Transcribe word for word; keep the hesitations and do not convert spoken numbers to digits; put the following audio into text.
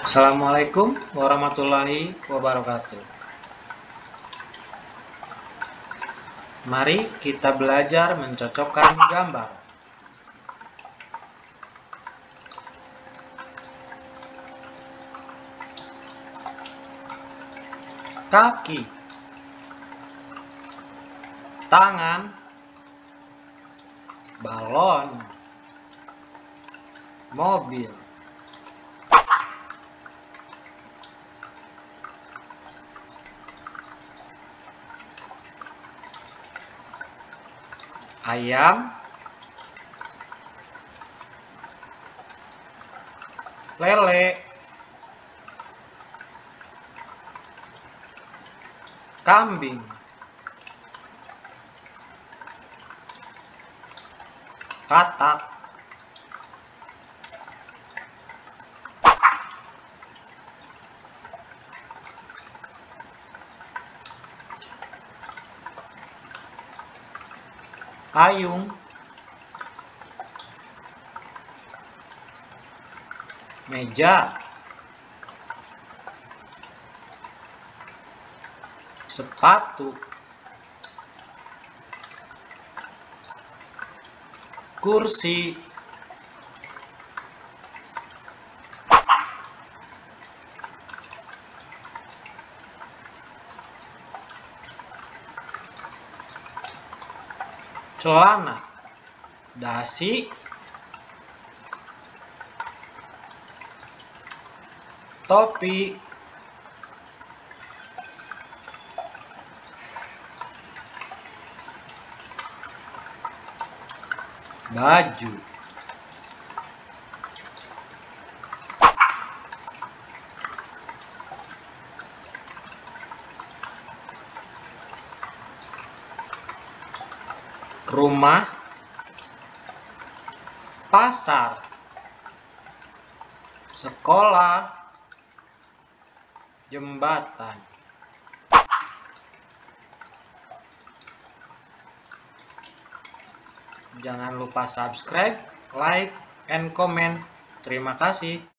Assalamualaikum warahmatullahi wabarakatuh. Mari kita belajar mencocokkan gambar. Kaki, tangan, balon, mobil. Ayam, lele, kambing, katak, payung, meja, sepatu, kursi, celana, dasi, topi, baju, rumah, pasar, sekolah, jembatan. Jangan lupa subscribe, like, and comment. Terima kasih.